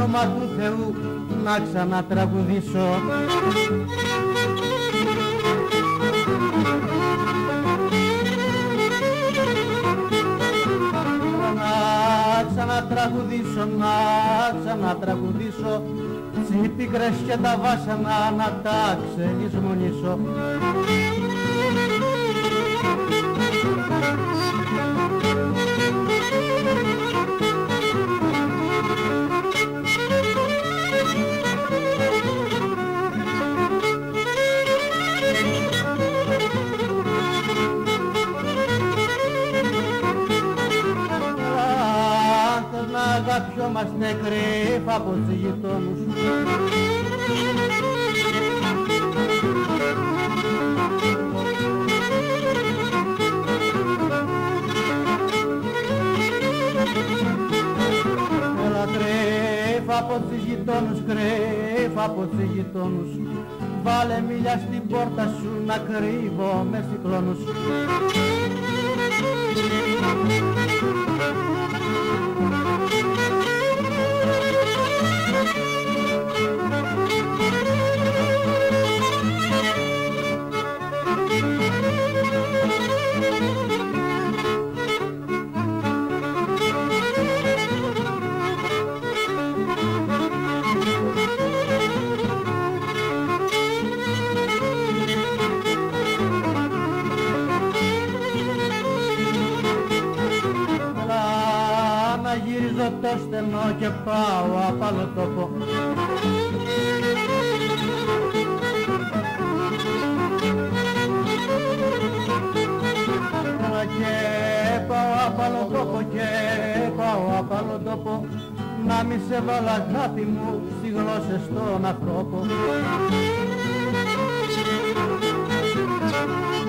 όνομα του Θεού να ξανατραγουδήσω. Να ξανατραγουδήσω τις πίκρες και τα βάσανα να τα ξελισμονήσω. Αγαπιόμαστε κρύφα από τους γειτόνους. Έλα κρύφα από τους γειτόνους, κρύφα από τους γειτόνους. Βάλε μίλια στην πόρτα σου να κρύβω με συγκλώνους. Γυρίζω το στενό και πάω απ' άλλο τόπο. Και πάω απ' άλλο τόπο και πάω απ' άλλο τόπο, να μη σε βάλω αγάπη μου στις γλώσσες των ανθρώπων.